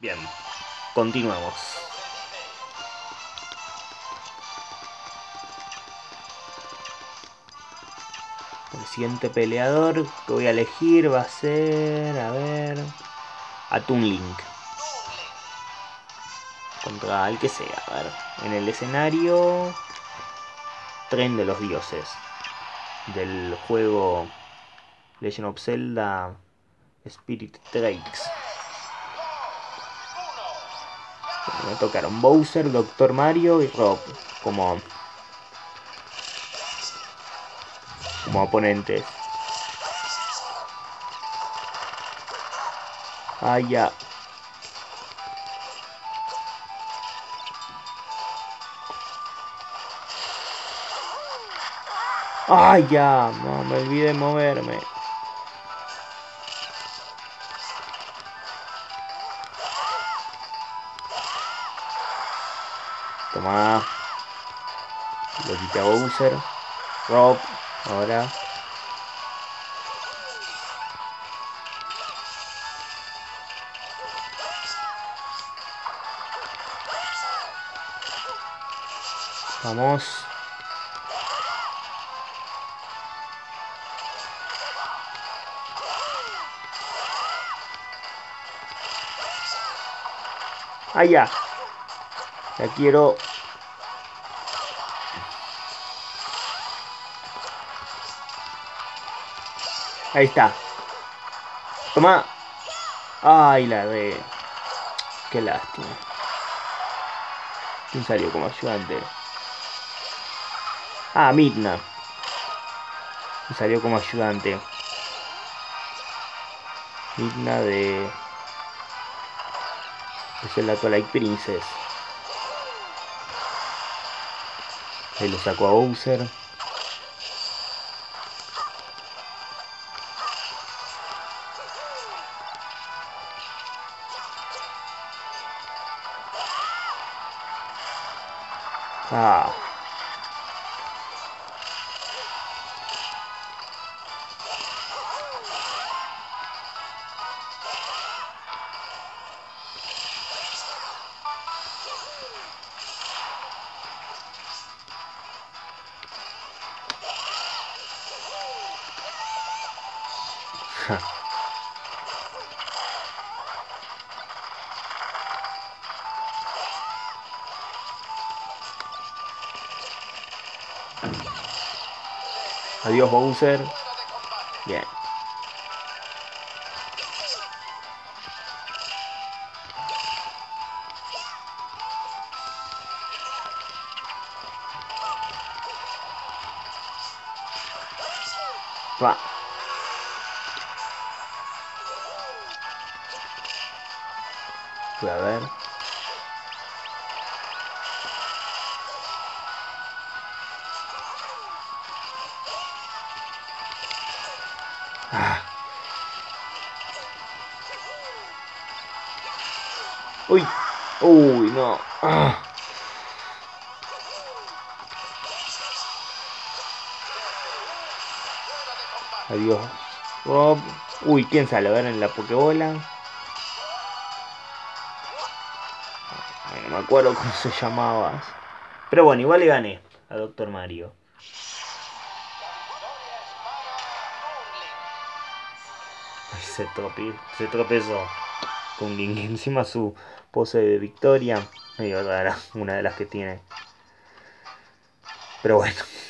Bien, continuamos. El siguiente peleador que voy a elegir va a ser... A ver... A Toon Link. Contra el que sea, a ver. En el escenario... Tren de los Dioses. Del juego Legend of Zelda Spirit Tracks. Me tocaron Bowser, Dr. Mario y Rob como oponentes. Ah, ya. ¡Ay, ya! No, me olvidé de moverme. Toma. Lo quité a Bowser. Rob. Ahora. Vamos. ¡Ah, ya! Ya quiero... Ahí está. Toma. ¡Ay, la de! Qué lástima. ¿Quién salió como ayudante? Ah, Midna. Salió como ayudante. Midna de... Es la Twilight Princess. Ahí lo sacó a Bowser. Ah. Adiós, Bowser. Bien. Va. Voy a ver. Ah. Uy. Uy, no. Ah. Adiós, Rob. Uy, ¿quién sale? A ver en la Pokébola. Ay, no me acuerdo cómo se llamaba. Pero bueno, igual le gané a Dr. Mario. Ay, se tropezó con Link. Encima su pose de victoria. Medio rara, una de las que tiene. Pero bueno.